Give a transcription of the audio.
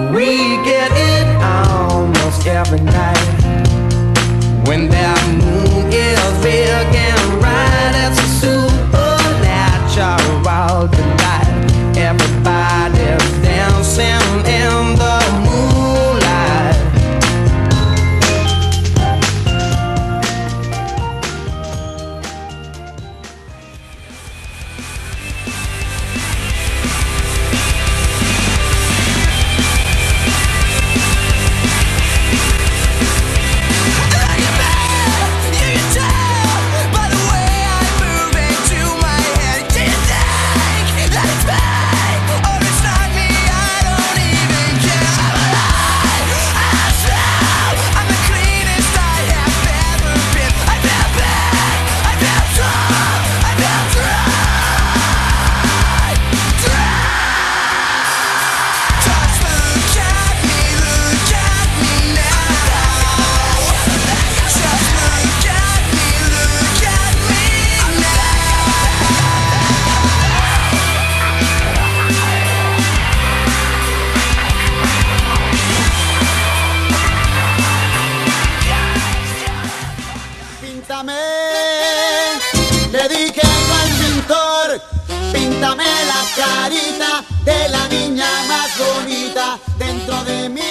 We get it almost every night. When that moon is big and bright, it's a supernatural delight. Everybody's dancing in the moonlight. Le dije al pintor, píntame la carita de la niña más bonita dentro de mí.